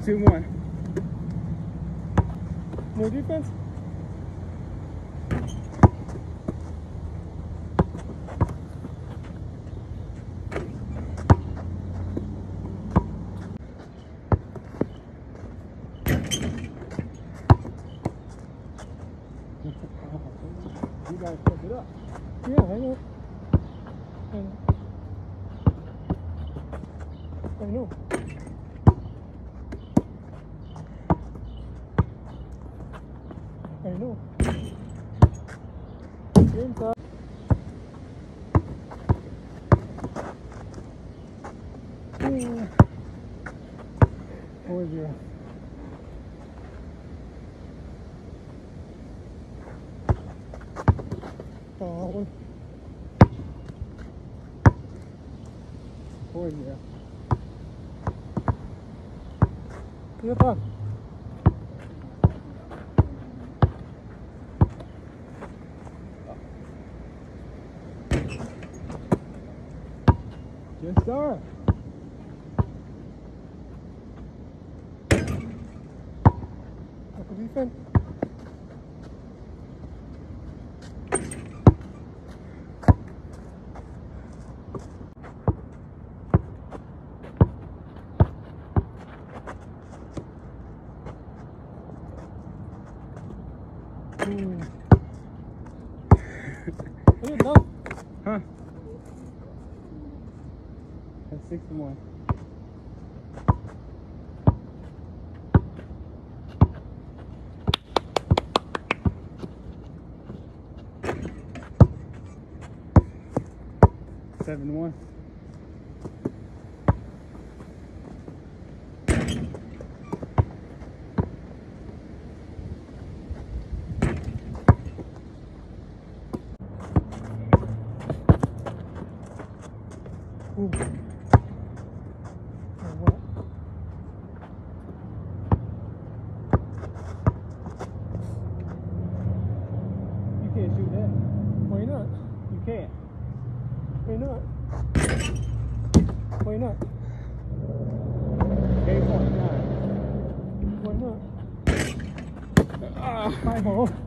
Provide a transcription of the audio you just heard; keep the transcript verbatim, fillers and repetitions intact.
two, one. No defense? You guys pick it up. Yeah, I know. I know. I know. I know. Game time. Mm. Oh dear. Oh. Oh yeah. Get up. Just start. Up the defense. Mm. Are you done? Huh? That's six to one. Seven one. Ooh. Oh, what? You can't shoot that. Why not? You can't. Why not? Why not? Game point nine. Why not? Ah. Five hole.